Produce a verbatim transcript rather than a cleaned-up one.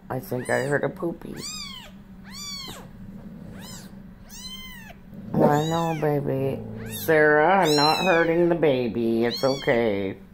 I think I heard a poopy. I know, baby. Sarah, I'm not hurting the baby. It's okay.